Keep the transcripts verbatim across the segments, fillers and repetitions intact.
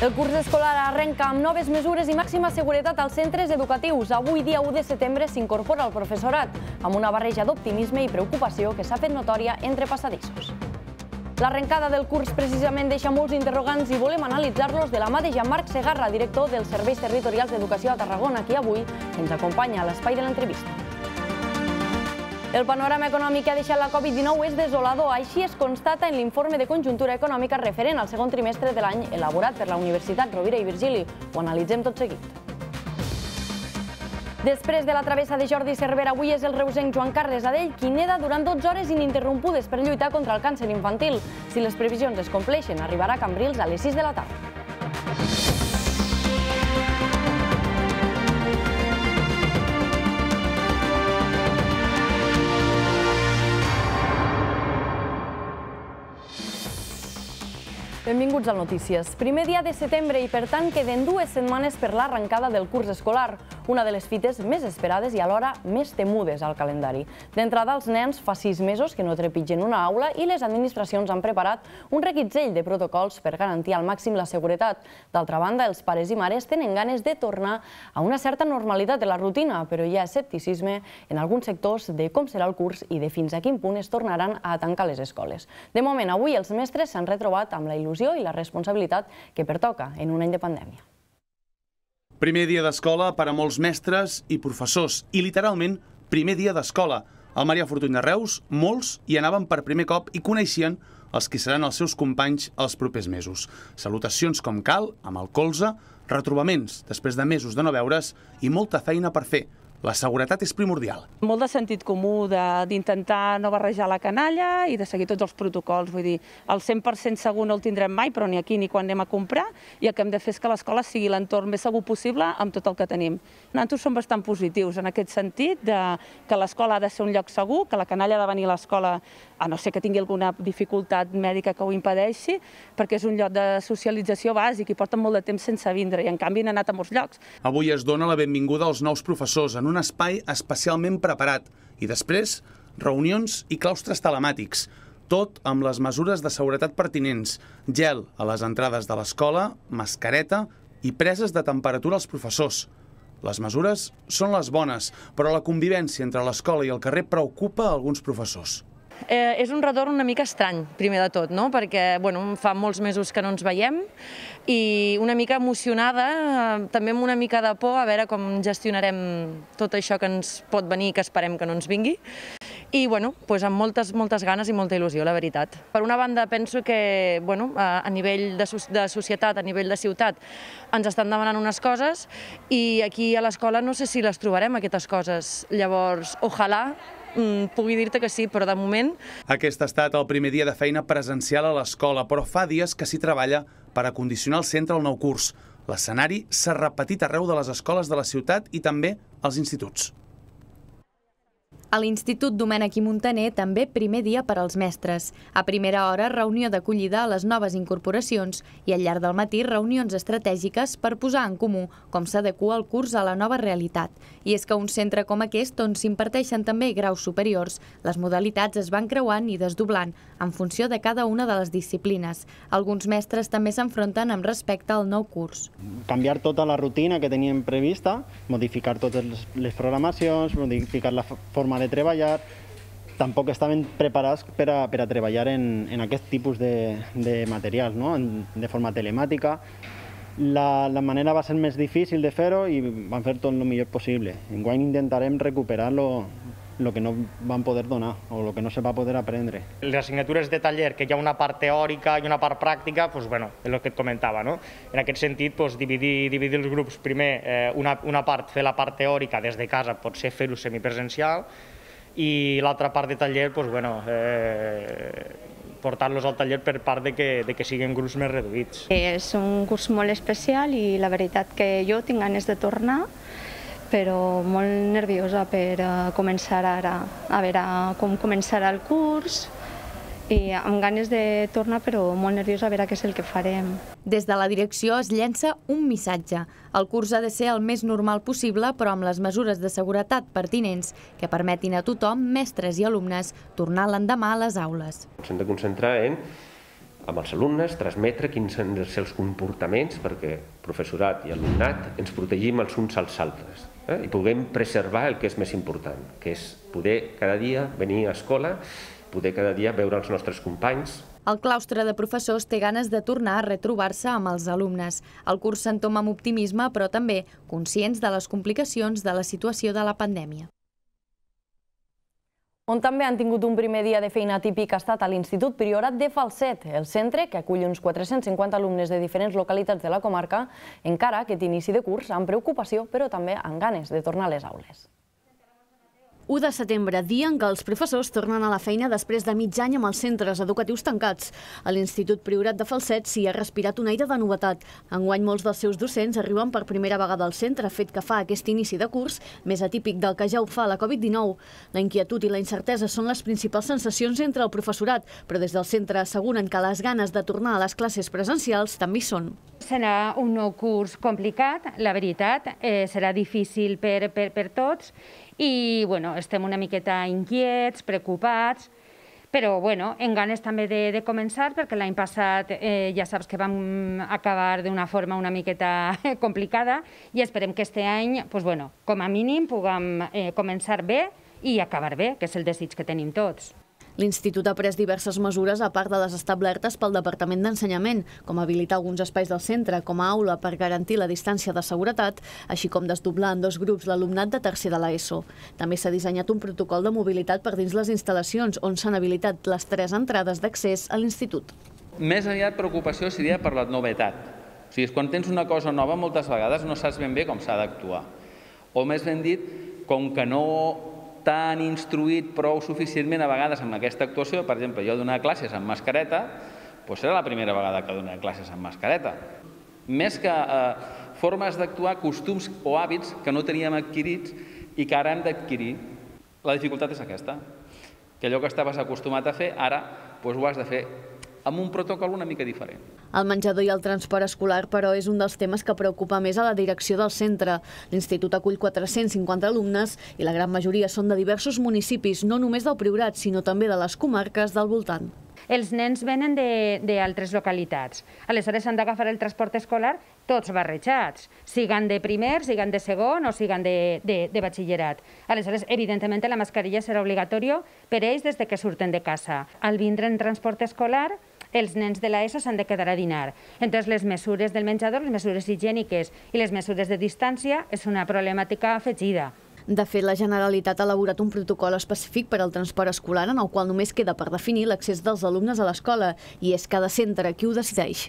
El curs escolar arrenca amb noves mesures i màxima seguretat als centres educatius. Avui, dia u de setembre, s'incorpora el professorat, amb una barreja d'optimisme i preocupació que s'ha fet notòria entre passadissos. L'arrencada del curs precisament deixa molts interrogants i volem analitzar-los de la mà de Jean-Marc Segarra, director dels Serveis Territorials d'Educació a Tarragona, qui avui ens acompanya a l'espai de l'entrevista. El panorama econòmic que ha deixat la Covid dinou és desolador, així es constata en l'informe de conjuntura econòmica referent al segon trimestre de l'any elaborat per la Universitat Rovira i Virgili. Ho analitzem tot seguit. Després de la travessa de Jordi Cervera, avui és el reusenc Joan Carles Adell qui neda durant dotze hores ininterrompudes per lluitar contra el càncer infantil. Si les previsions es compleixen, arribarà a Cambrils a les sis de la tarda. Benvinguts al Notícies. Primer dia de setembre i, per tant, queden dues setmanes per l'arrencada del curs escolar, una de les fites més esperades i alhora més temudes al calendari. D'entrada, els nens fa sis mesos que no trepitgen una aula i les administracions han preparat un reguitzell de protocols per garantir al màxim la seguretat. D'altra banda, els pares i mares tenen ganes de tornar a una certa normalitat de la rutina, però hi ha escepticisme en alguns sectors de com serà el curs i de fins a quin punt es tornaran a tancar les escoles. De moment, avui els mestres s'han retrobat amb la il·lusió i la responsabilitat que pertoca en un any de pandèmia. Primer dia d'escola per a molts mestres i professors i, literalment, primer dia d'escola. Al Marià Fortuny de Reus, molts hi anaven per primer cop i coneixien els qui seran els seus companys els propers mesos. Salutacions com cal, amb el colze, retrobaments després de mesos de no veure's i molta feina per fer. La seguretat és primordial. Molt de sentit comú d'intentar no barrejar la canalla i de seguir tots els protocols. Vull dir, el cent per cent segur no el tindrem mai, però ni aquí ni quan anem a comprar, i el que hem de fer és que l'escola sigui l'entorn més segur possible amb tot el que tenim. Nosaltres som bastant positius en aquest sentit, que l'escola ha de ser un lloc segur, que la canalla ha de venir a l'escola, a no ser que tingui alguna dificultat mèdica que ho impedeixi, perquè és un lloc de socialització bàsic i porten molt de temps sense vindre, i en canvi han anat a molts llocs. Avui es dona la benvinguda als nous professors en un espai especialment preparat i després reunions i claustres telemàtics, tot amb les mesures de seguretat pertinents, gel a les entrades de l'escola, mascareta i preses de temperatura als professors. Les mesures són les bones, però la convivència entre l'escola i el carrer preocupa a alguns professors. Eh, és un retorn una mica estrany, primer de tot, no? Perquè bueno, fa molts mesos que no ens veiem i una mica emocionada, eh, també amb una mica de por a veure com gestionarem tot això que ens pot venir i que esperem que no ens vingui. I bueno, doncs amb moltes, moltes ganes i molta il·lusió, la veritat. Per una banda, penso que bueno, a nivell de, de societat, a nivell de ciutat, ens estan demanant unes coses i aquí a l'escola no sé si les trobarem, aquestes coses. Llavors, ojalà pugui dir-te que sí, però de moment... Aquest ha estat el primer dia de feina presencial a l'escola, però fa dies que s'hi treballa per acondicionar el centre al nou curs. L'escenari s'ha repetit arreu de les escoles de la ciutat i també als instituts. A l'Institut Domènec i Montaner també primer dia per als mestres. A primera hora, reunió d'acollida a les noves incorporacions i al llarg del matí reunions estratègiques per posar en comú com s'adequa el curs a la nova realitat. I és que un centre com aquest, on s'imparteixen també graus superiors, les modalitats es van creuant i desdoblant en funció de cada una de les disciplines. Alguns mestres també s'enfronten amb respecte al nou curs. Canviar tota la rutina que teníem prevista, modificar totes les programacions, modificar la forma de de treballar, tampoc estaven preparats per a, per a treballar en, en aquest tipus de, de materials, no? En, de forma telemàtica. La, la manera va ser més difícil de fer-ho i vam fer tot el millor possible. Enguany intentarem recuperar lo, lo que no vam poder donar o lo que no se va poder aprendre. Les assignatures de taller, que hi ha una part teòrica i una part pràctica, doncs, bueno, és el que et comentava, no? En aquest sentit, doncs, dividir, dividir els grups, primer eh, una, una part fer la part teòrica des de casa, potser fer-ho semipresencial, i l'altra part de taller, doncs, bueno, eh, portar-los al taller per part de que, de que siguin grups més reduïts. És un curs molt especial i la veritat que jo tinc ganes de tornar, però molt nerviosa per començar ara, a veure com començarà el curs, i amb ganes de tornar, però molt nerviosa a veure què és el que farem. Des de la direcció es llença un missatge. El curs ha de ser el més normal possible, però amb les mesures de seguretat pertinents que permetin a tothom, mestres i alumnes, tornar l'endemà a les aules. Ens hem de concentrar en amb els alumnes, transmetre quins són els seus comportaments perquè professorat i alumnat ens protegim els uns als altres i puguem preservar el que és més important, que és poder cada dia venir a escola, poder cada dia veure els nostres companys. El claustre de professors té ganes de tornar a retrobar-se amb els alumnes. El curs s'entoma amb optimisme, però també conscients de les complicacions de la situació de la pandèmia. On també han tingut un primer dia de feina típic ha estat a l'Institut Priorat de Falset, el centre que acull uns quatre-cents cinquanta alumnes de diferents localitats de la comarca, encara aquest inici de curs amb preocupació, però també amb ganes de tornar a les aules. u de setembre, dia en què els professors tornen a la feina després de mig any amb els centres educatius tancats. A l'Institut Priorat de Falset s'hi ha respirat un aire de novetat. Enguany molts dels seus docents arriben per primera vegada al centre, fet que fa aquest inici de curs més atípic del que ja ho fa la Covid dinou. La inquietud i la incertesa són les principals sensacions entre el professorat, però des del centre asseguren que les ganes de tornar a les classes presencials també hi són. Serà un nou curs complicat, la veritat, eh, serà difícil per, per, per tots, i bueno, estem una miqueta inquiets, preocupats, però bueno, en ganes també de, de començar, perquè l'any passat eh, ja saps que vam acabar d'una forma una miqueta complicada i esperem que este any, pues bueno, com a mínim, puguem eh, començar bé i acabar bé, que és el desig que tenim tots. L'Institut ha pres diverses mesures a part de les establertes pel Departament d'Ensenyament, com habilitar alguns espais del centre com a aula per garantir la distància de seguretat, així com desdoblar en dos grups l'alumnat de tercer de l'ESO. També s'ha dissenyat un protocol de mobilitat per dins les instal·lacions, on s'han habilitat les tres entrades d'accés a l'Institut. Més aviat preocupació seria per la novetat. O sigui, quan tens una cosa nova, moltes vegades no saps ben bé com s'ha d'actuar. O més ben dit, com que no tan instruït prou suficientment a vegades amb aquesta actuació, per exemple, jo donar classes amb mascareta, doncs serà la primera vegada que dono classes amb mascareta. Més que eh, formes d'actuar, costums o hàbits que no teníem adquirits i que ara hem d'adquirir. La dificultat és aquesta, que allò que estaves acostumat a fer, ara doncs ho has de fer amb un protocol una mica diferent. El menjador i el transport escolar, però, és un dels temes que preocupa més a la direcció del centre. L'Institut acull quatre-cents cinquanta alumnes i la gran majoria són de diversos municipis, no només del Priorat, sinó també de les comarques del voltant. Els nens venen d'altres localitats. Aleshores s'han d'agafar el transport escolar tots barrejats, siguen de primer, siguen de segon o siguen de, de, de batxillerat. Aleshores, evidentment, la mascarilla serà obligatòria per ells des que surten de casa. Al vindre en transport escolar, els nens de l'ESO s'han de quedar a dinar. Entonces, les mesures del menjador, les mesures higièniques i les mesures de distància és una problemàtica afegida. De fet, la Generalitat ha elaborat un protocol específic per al transport escolar en el qual només queda per definir l'accés dels alumnes a l'escola i és cada centre qui ho decideix.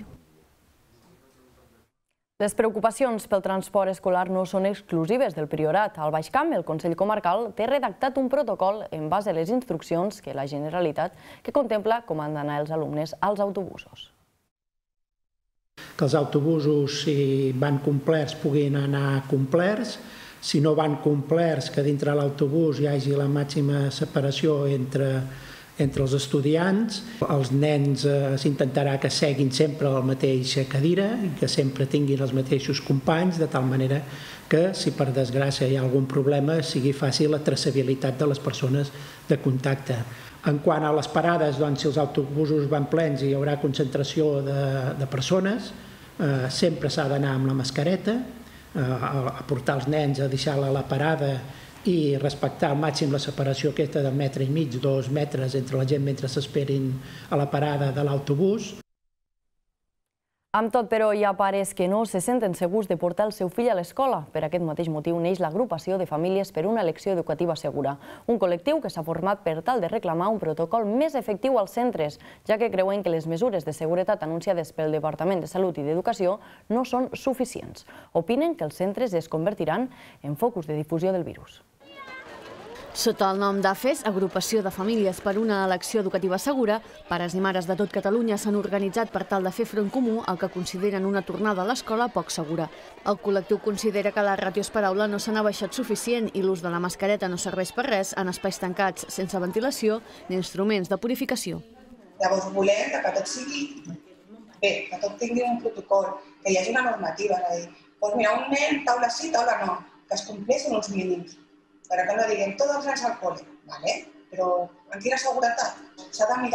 Les preocupacions pel transport escolar no són exclusives del Priorat. Al Baix Camp, el Consell Comarcal té redactat un protocol en base a les instruccions que la Generalitat que contempla com han d'anar els alumnes als autobusos. Que els autobusos, si van complerts, puguin anar complerts. Si no van complerts, que dintre l'autobús hi hagi la màxima separació entre, entre els estudiants. Els nens eh, s'intentarà que seguin sempre a la mateixa cadira i que sempre tinguin els mateixos companys, de tal manera que, si per desgràcia hi ha algun problema, sigui fàcil la traçabilitat de les persones de contacte. En quant a les parades, doncs, si els autobusos van plens i hi haurà concentració de, de persones, eh, sempre s'ha d'anar amb la mascareta, a portar els nens a deixar-la a la parada i respectar al màxim la separació aquesta de metre i mig, dos metres entre la gent mentre s'esperin a la parada de l'autobús. Amb tot, però, hi ha pares que no se senten segurs de portar el seu fill a l'escola. Per aquest mateix motiu neix l'Agrupació de Famílies per una Elecció Educativa Segura, un col·lectiu que s'ha format per tal de reclamar un protocol més efectiu als centres, ja que creuen que les mesures de seguretat anunciades pel Departament de Salut i d'Educació no són suficients. Opinen que els centres es convertiran en focus de difusió del virus. Sota el nom d'AFES, Agrupació de Famílies per una Elecció Educativa Segura, pares i mares de tot Catalunya s'han organitzat per tal de fer front comú al que consideren una tornada a l'escola poc segura. El col·lectiu considera que la ràtios per aula no s'han abaixat suficient i l'ús de la mascareta no serveix per res en espais tancats, sense ventilació ni instruments de purificació. Llavors volem que tot sigui bé, que tot tingui un protocol, que hi hagi una normativa, és a dir, doncs mira, un nen, taula sí, taula no, que es compleixin uns mínims. Per que no diguem tots els nens al col·le, ¿vale? Però en quina seguretat? S'ha de mirar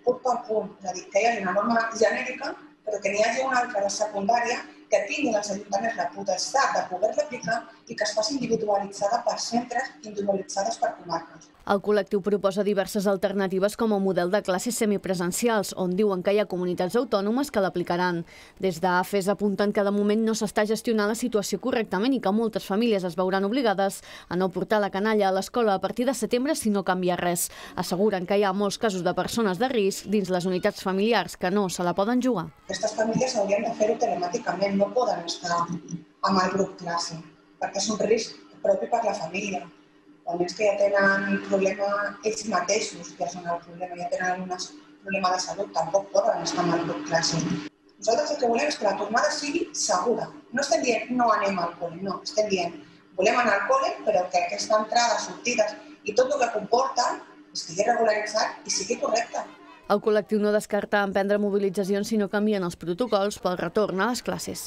punt per punt, és a dir, que hi hagi una norma genèrica, però que n'hi hagi una altra de secundària que tinguin els ajuntaments la potestat de poder-la aplicar i que es faci individualitzada per centres, individualitzades per comarques. El col·lectiu proposa diverses alternatives com a model de classes semipresencials, on diuen que hi ha comunitats autònomes que l'aplicaran. Des d'AFES apunten que de moment no s'està gestionant la situació correctament i que moltes famílies es veuran obligades a no portar la canalla a l'escola a partir de setembre si no canvia res. Asseguren que hi ha molts casos de persones de risc dins les unitats familiars que no se la poden jugar. Aquestes famílies haurien de fer-ho telemàticament, no poden estar amb el grup classe, perquè és un risc propi per la família. Els nens que ja tenen problema ells mateixos, ja són el problema, ja tenen un problema de salut, tampoc poden estar amb el grup classe. Nosaltres el que volem és que la tornada sigui segura. No estem dient no anem al col·le, no, estem dient volem anar al col·le, però que aquesta entrada, sortides i tot el que comporta estigui regularitzat i sigui correcte. El col·lectiu no descarta emprendre mobilitzacions si no canvien els protocols pel retorn a les classes.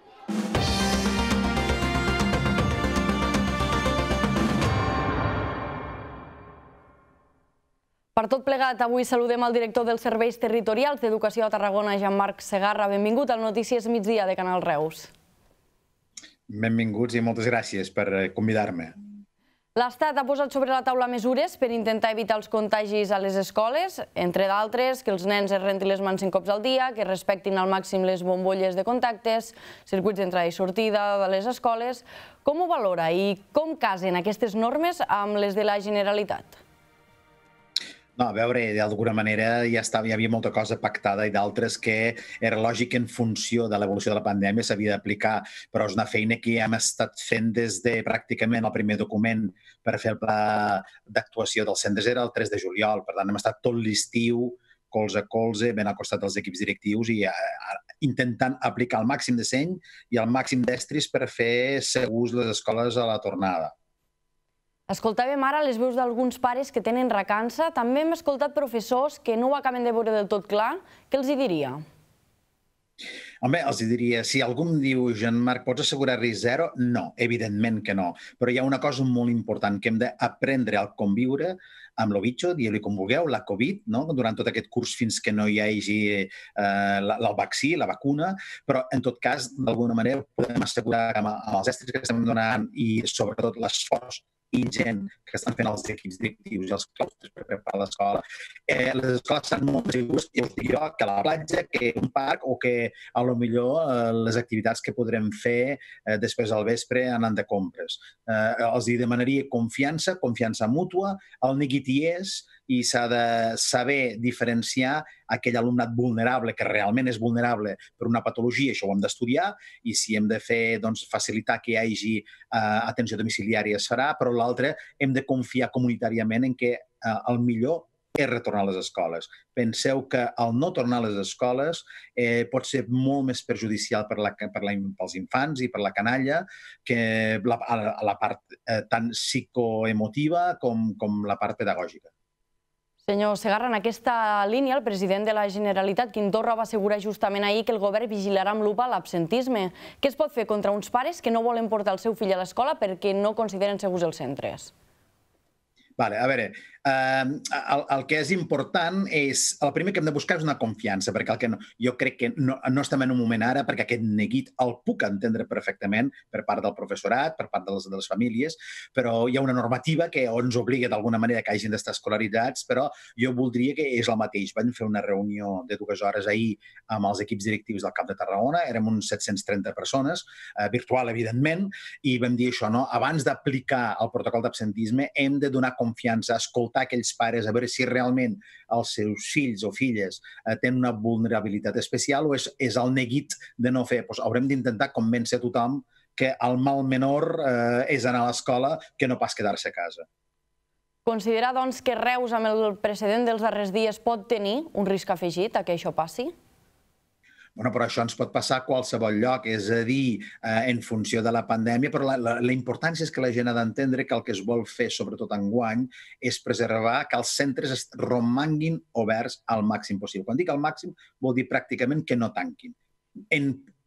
Per tot plegat, avui saludem el director dels Serveis Territorials d'Educació a Tarragona, Jean-Marc Segarra. Benvingut al Notícies Migdia de Canal Reus. Benvinguts i moltes gràcies per convidar-me. L'Estat ha posat sobre la taula mesures per intentar evitar els contagis a les escoles, entre d'altres, que els nens es rentin les mans cinc cops al dia, que respectin al màxim les bombolles de contactes, circuits d'entrada i sortida de les escoles. Com ho valora i com casen aquestes normes amb les de la Generalitat? No, a veure, d'alguna manera ja hi havia molta cosa pactada i d'altres que era lògic que en funció de l'evolució de la pandèmia s'havia d'aplicar, però és una feina que ja hem estat fent des de pràcticament el primer document per fer el pla d'actuació dels centres era el tres de juliol. Per tant, hem estat tot l'estiu, colze a colze, ben al costat dels equips directius i intentant aplicar el màxim de seny i el màxim d'estris per fer segurs les escoles a la tornada. Escoltàvem ara les veus d'alguns pares que tenen recança. També hem escoltat professors que no ho acaben de veure del tot clar. Què els hi diria? Home, els diria, si algú em diu, Jean-Marc, pots assegurar risc zero? No, evidentment que no. Però hi ha una cosa molt important, que hem d'aprendre a conviure amb el bitxo, dieu-li com vulgueu, la Covid, durant tot aquest curs fins que no hi hagi el vaccí, la vacuna, però en tot cas, d'alguna manera, podem assegurar que amb els estris que estem donant i sobretot l'esforç ingent que estan fent els equips directius i els claustres per preparar l'escola. Les escoles estan molt més segures, ja us dic jo, que a la platja, que un parc o que a lo millor les activitats que podrem fer després al vespre anant de compres. Els hi demanaria confiança, confiança mútua, el neguit hi és i s'ha de saber diferenciar aquell alumnat vulnerable, que realment és vulnerable per una patologia, això ho hem d'estudiar, i si hem de fer, doncs, facilitar que hi hagi uh, atenció domiciliària es farà, però l'altre hem de confiar comunitàriament en que uh, el millor és retornar a les escoles. Penseu que el no tornar a les escoles eh, pot ser molt més perjudicial per la, per la, pels infants i per la canalla que la, a la part eh, tant psicoemotiva com, com la part pedagògica. Senyor Segarra, en aquesta línia, el president de la Generalitat, Quim Torra, va assegurar justament ahir que el govern vigilarà amb lupa l'absentisme. Què es pot fer contra uns pares que no volen portar el seu fill a l'escola perquè no consideren segurs els centres? Vale, a veure, eh, el, el que és important és, el primer que hem de buscar és una confiança, perquè el que no, jo crec que no, no estem en un moment ara, perquè aquest neguit el puc entendre perfectament per part del professorat, per part de les, de les famílies, però hi ha una normativa que ens obliga d'alguna manera que hagin d'estar escolaritzats, però jo voldria que és el mateix. Vam fer una reunió de dues hores ahir amb els equips directius del Camp de Tarragona, érem uns set-cents trenta persones, eh, virtual, evidentment, i vam dir això, no? Abans d'aplicar el protocol d'absentisme hem de donar confiança, escoltar aquells pares, a veure si realment els seus fills o filles eh, tenen una vulnerabilitat especial o és, és el neguit de no fer. Pues haurem d'intentar convèncer a tothom que el mal menor eh, és anar a l'escola que no pas quedar-se a casa. Considera, doncs, que Reus, amb el precedent dels darrers dies, pot tenir un risc afegit a que això passi? Bueno, però això ens pot passar a qualsevol lloc, és a dir, eh, en funció de la pandèmia, però la, la, la importància és que la gent ha d'entendre que el que es vol fer, sobretot enguany, és preservar que els centres es romanguin oberts al màxim possible. Quan dic al màxim, vol dir pràcticament que no tanquin. En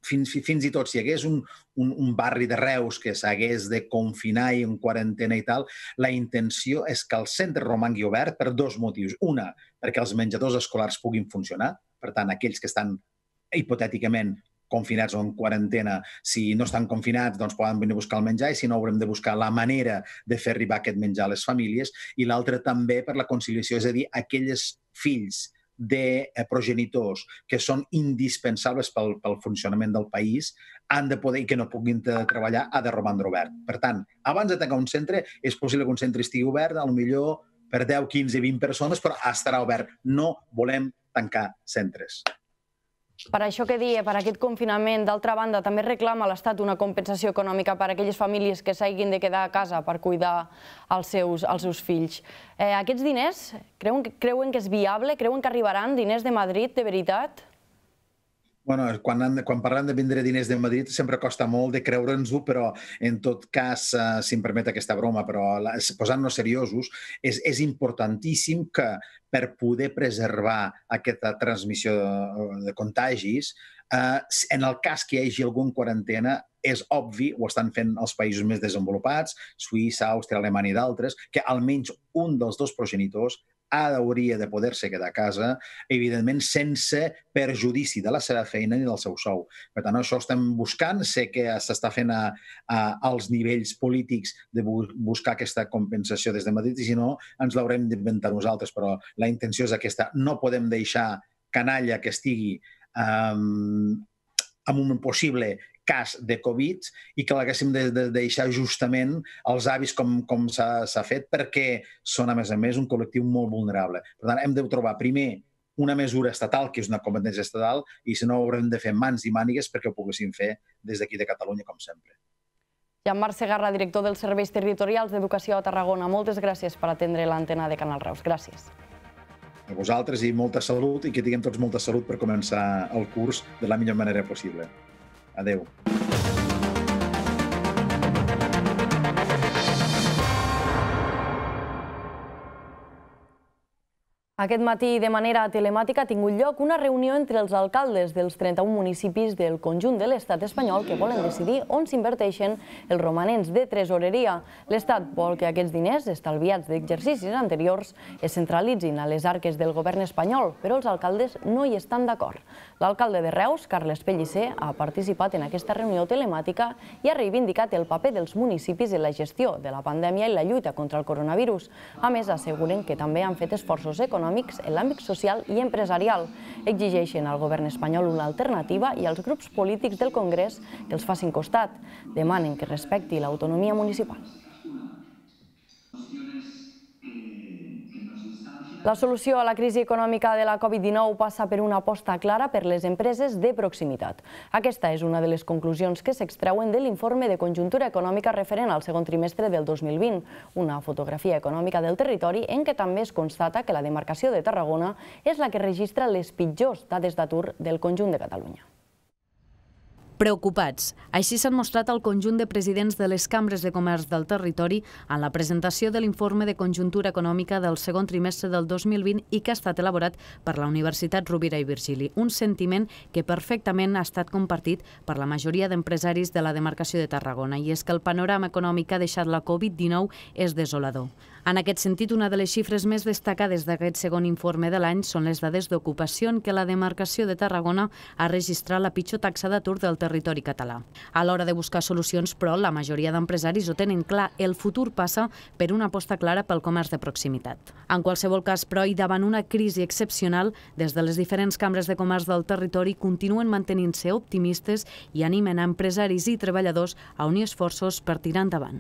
fins, fins i tot si hi hagués un, un, un barri de Reus que s'hagués de confinar i en quarantena i tal, la intenció és que el centre romangui obert per dos motius. Una, perquè els menjadors escolars puguin funcionar, per tant, aquells que estan hipotèticament confinats o en quarantena, si no estan confinats, doncs poden venir a buscar el menjar i si no haurem de buscar la manera de fer arribar aquest menjar a les famílies. I l'altra també per la conciliació, és a dir, aquells fills de progenitors que són indispensables pel, pel funcionament del país han de poder, i que no puguin treballar, ha de romandre obert. Per tant, abans de tancar un centre, és possible que un centre estigui obert, potser per deu, quinze, vint persones, però estarà obert. No volem tancar centres. Per això que dia, per aquest confinament, d'altra banda, també reclama l'Estat una compensació econòmica per a aquelles famílies que s'hagin de quedar a casa per cuidar els seus, els seus fills. Eh, aquests diners, creuen, creuen que és viable? Creuen que arribaran diners de Madrid, de veritat? Bueno, quan, han, quan parlem de vindre diners de Madrid sempre costa molt de creure'ns-ho, però en tot cas, eh, si em permet aquesta broma, però posant-nos seriosos, és, és importantíssim que per poder preservar aquesta transmissió de, de contagis, eh, en el cas que hi hagi algú en quarantena, és obvi, ho estan fent els països més desenvolupats, Suïssa, Àustria, Alemanya i d'altres, que almenys un dels dos progenitors hauria de poder-se quedar a casa, evidentment sense perjudici de la seva feina ni del seu sou. Per tant, això estem buscant. Sé que s'està fent a, a, als nivells polítics de bu buscar aquesta compensació des de Madrid i si no, ens l'haurem d'inventar nosaltres, però la intenció és aquesta. No podem deixar canalla que estigui um, amb un possible cas de Covid i que l'haguéssim de, de deixar justament els avis com, com s'ha fet perquè són, a més a més, un col·lectiu molt vulnerable. Per tant, hem de trobar primer una mesura estatal, que és una competència estatal, i si no haurem de fer mans i mànigues perquè ho poguéssim fer des d'aquí de Catalunya, com sempre. Jean-Marc Segarra, director dels Serveis Territorials d'Educació a Tarragona. Moltes gràcies per atendre l'antena de Canal Reus. Gràcies. A vosaltres i molta salut i que tinguem tots molta salut per començar el curs de la millor manera possible. Adéu. Aquest matí, de manera telemàtica, ha tingut lloc una reunió entre els alcaldes dels trenta-un municipis del conjunt de l'estat espanyol que volen decidir on s'inverteixen els romanents de tresoreria. L'Estat vol que aquests diners, estalviats d'exercicis anteriors, es centralitzin a les arques del govern espanyol, però els alcaldes no hi estan d'acord. L'alcalde de Reus, Carles Pellicer, ha participat en aquesta reunió telemàtica i ha reivindicat el paper dels municipis en la gestió de la pandèmia i la lluita contra el coronavirus. A més, asseguren que també han fet esforços econòmics en l'àmbit social i empresarial. Exigeixen al govern espanyol una alternativa i als grups polítics del Congrés que els facin costat. Demanen que respecti l'autonomia municipal. La solució a la crisi econòmica de la Covid dinou passa per una aposta clara per les empreses de proximitat. Aquesta és una de les conclusions que s'extreuen de l'informe de conjuntura econòmica referent al segon trimestre del dos mil vint, una fotografia econòmica del territori en què també es constata que la demarcació de Tarragona és la que registra les pitjors dades d'atur del conjunt de Catalunya. Preocupats. Així s'han mostrat el conjunt de presidents de les cambres de comerç del territori en la presentació de l'informe de conjuntura econòmica del segon trimestre del dos mil vint i que ha estat elaborat per la Universitat Rovira i Virgili. Un sentiment que perfectament ha estat compartit per la majoria d'empresaris de la demarcació de Tarragona, i és que el panorama econòmic que ha deixat la Covid dinou és desolador. En aquest sentit, una de les xifres més destacades d'aquest segon informe de l'any són les dades d'ocupació en què la demarcació de Tarragona ha registrat la pitjor taxa d'atur del territori català. A l'hora de buscar solucions, però, la majoria d'empresaris ho tenen clar. El futur passa per una aposta clara pel comerç de proximitat. En qualsevol cas, però, i davant una crisi excepcional, des de les diferents cambres de comerç del territori continuen mantenint-se optimistes i animen a empresaris i treballadors a unir esforços per tirar endavant.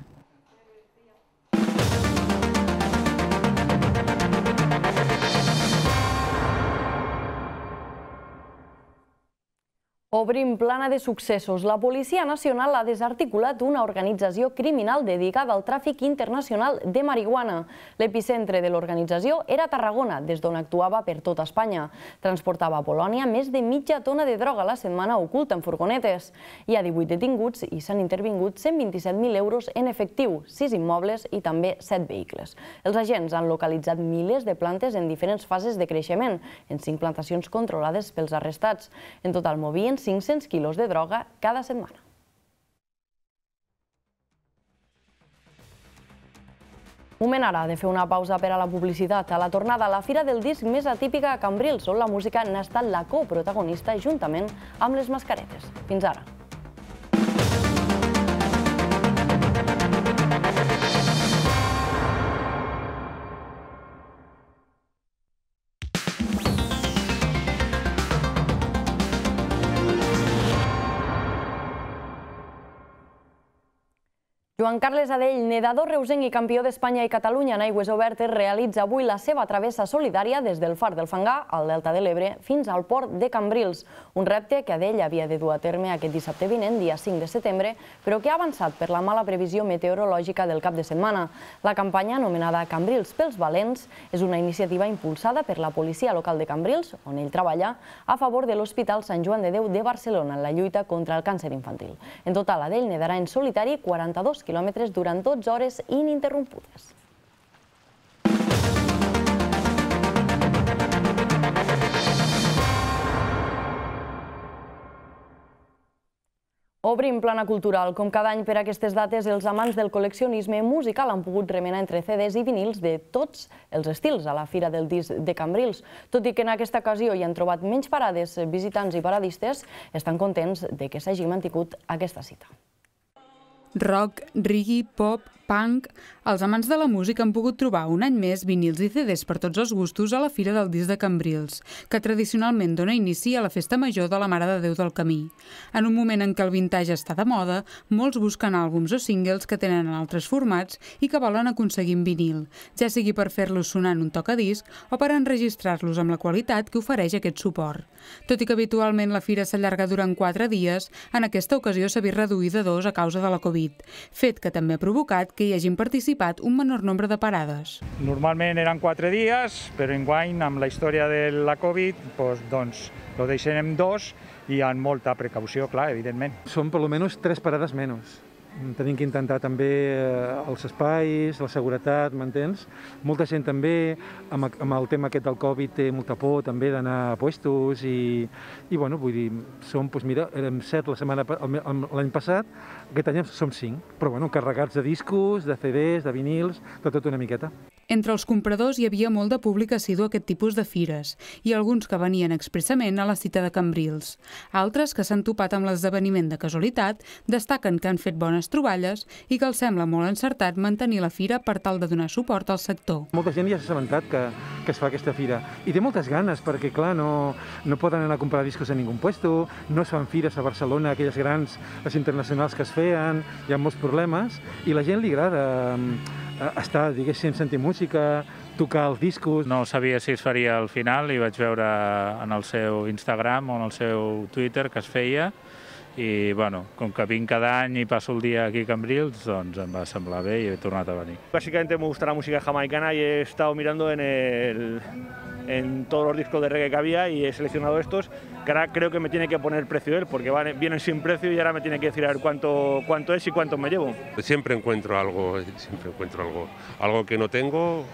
Obrim plana de successos. La Policia Nacional ha desarticulat una organització criminal dedicada al tràfic internacional de marihuana. L'epicentre de l'organització era Tarragona, des d'on actuava per tota Espanya. Transportava a Polònia més de mitja tona de droga a la setmana oculta en furgonetes. Hi ha divuit detinguts i s'han intervingut cent vint-i-set mil euros en efectiu, sis immobles i també set vehicles. Els agents han localitzat milers de plantes en diferents fases de creixement, en cinc plantacions controlades pels arrestats. En total movien cinc-cents quilos de droga cada setmana. Moment ara de fer una pausa per a la publicitat. A la tornada a la Fira del Disc més atípica a Cambrils, on la música n'ha estat la coprotagonista juntament amb les mascaretes. Fins ara. Joan Carles Adell, nedador reusenc i campió d'Espanya i Catalunya en aigües obertes, realitza avui la seva travessa solidària des del Far del Fangar, al Delta de l'Ebre, fins al port de Cambrils. Un repte que Adell havia de dur a terme aquest dissabte vinent, dia cinc de setembre, però que ha avançat per la mala previsió meteorològica del cap de setmana. La campanya, anomenada Cambrils pels Valents, és una iniciativa impulsada per la policia local de Cambrils, on ell treballa, a favor de l'Hospital Sant Joan de Déu de Barcelona en la lluita contra el càncer infantil. En total, Adell nedarà en solitari quaranta-dos quilòmetres durant dotze hores ininterrompudes. Obrim plana cultural. Com cada any per aquestes dates, els amants del col·leccionisme musical han pogut remenar entre C Ds i vinils de tots els estils a la Fira del Disc de Cambrils. Tot i que en aquesta ocasió hi han trobat menys parades visitants i paradistes, estan contents de que s'hagi mantingut aquesta cita. Rock, reggae, pop, punk... Els amants de la música han pogut trobar un any més vinils i C Ds per tots els gustos a la Fira del Disc de Cambrils, que tradicionalment dona inici a la Festa Major de la Mare de Déu del Camí. En un moment en què el vintage està de moda, molts busquen àlbums o singles que tenen altres formats i que volen aconseguir en vinil, ja sigui per fer-los sonar en un tocadisc o per enregistrar-los amb la qualitat que ofereix aquest suport. Tot i que habitualment la fira s'allarga durant quatre dies, en aquesta ocasió s'ha vist reduïda a dos a causa de la Covid, fet que també ha provocat que hi hagin participat un menor nombre de parades. Normalment eren quatre dies, però enguany, amb la història de la Covid, doncs lo deixem dos i amb molta precaució, clar, evidentment. Són per almenys tres parades menys. Tenim que intentar també els espais, la seguretat, m'entens? Molta gent també, amb el tema aquest del Covid, té molta por també d'anar a puestos i, i bueno, vull dir, som, doncs mira, érem set la setmana, l'any passat, aquest any som cinc, però bueno, carregats de discos, de C Ds, de vinils, de tot una miqueta. Entre els compradors hi havia molt de públic assidu a aquest tipus de fires i alguns que venien expressament a la cita de Cambrils. Altres, que s'han topat amb l'esdeveniment de casualitat, destaquen que han fet bones troballes i que els sembla molt encertat mantenir la fira per tal de donar suport al sector. Molta gent ja s'ha assabentat que, que es fa aquesta fira i té moltes ganes perquè, clar, no, no poden anar a comprar discos a ningú puesto, no es fan fires a Barcelona, aquelles grans, les internacionals que es feien, hi ha molts problemes i la gent li agrada estar, diguéssim, sentir música, tocar els discos. No sabia si es faria al final i vaig veure en el seu Instagram o en el seu Twitter que es feia i, bueno, com que vinc cada any i passo el dia aquí a Cambrils, doncs em va semblar bé i he tornat a venir. Básicamente me gusta la música jamaicana y he estado mirando en el... en todos los discos de reggae que había y he seleccionado estos, que ahora creo que me tiene que poner precio él, porque van, vienen sin precio y ahora me tiene que decir a ver cuánto, cuánto es y cuánto me llevo. Siempre encuentro algo, siempre encuentro algo, algo que no tengo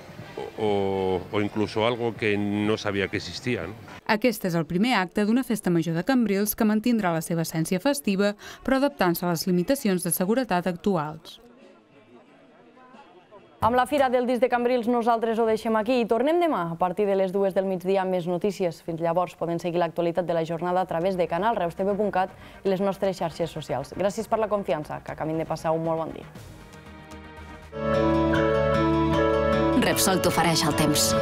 o, o incluso algo que no sabia que existía, ¿no? Aquest és el primer acte d'una festa major de Cambrils que mantindrà la seva essència festiva, però adaptant-se a les limitacions de seguretat actuals. Amb la Fira del Disc de Cambrils nosaltres ho deixem aquí i tornem demà a partir de les dues del migdia amb més notícies. Fins llavors poden seguir l'actualitat de la jornada a través de canal reus t v punt cat i les nostres xarxes socials. Gràcies per la confiança, que acabin de passar un molt bon dia. Repsol t'ofereix el temps.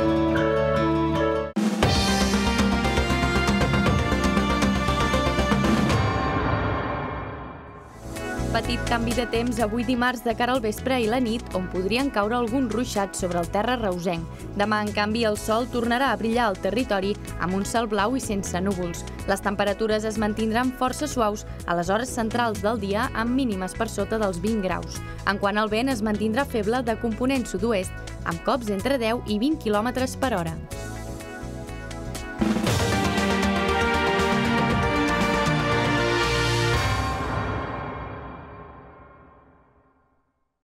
Petit canvi de temps avui dimarts de cara al vespre i la nit, on podrien caure alguns ruixats sobre el terra reusenc. Demà, en canvi, el sol tornarà a brillar al territori amb un cel blau i sense núvols. Les temperatures es mantindran força suaus a les hores centrals del dia amb mínimes per sota dels vint graus. En quant al vent, es mantindrà feble de component sud-oest, amb cops entre deu i vint quilòmetres per hora.